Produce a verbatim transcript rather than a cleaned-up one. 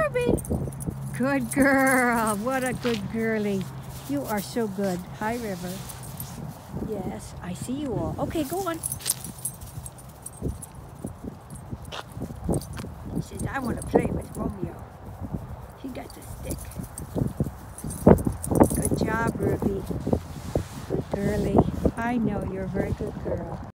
Ruby. Good girl. What a good girlie. You are so good. Hi, River. Yes, I see you all. Okay, go on. She says, I want to play with Romeo. He got the stick. Good job, Ruby. Good girlie. I know you're a very good girl.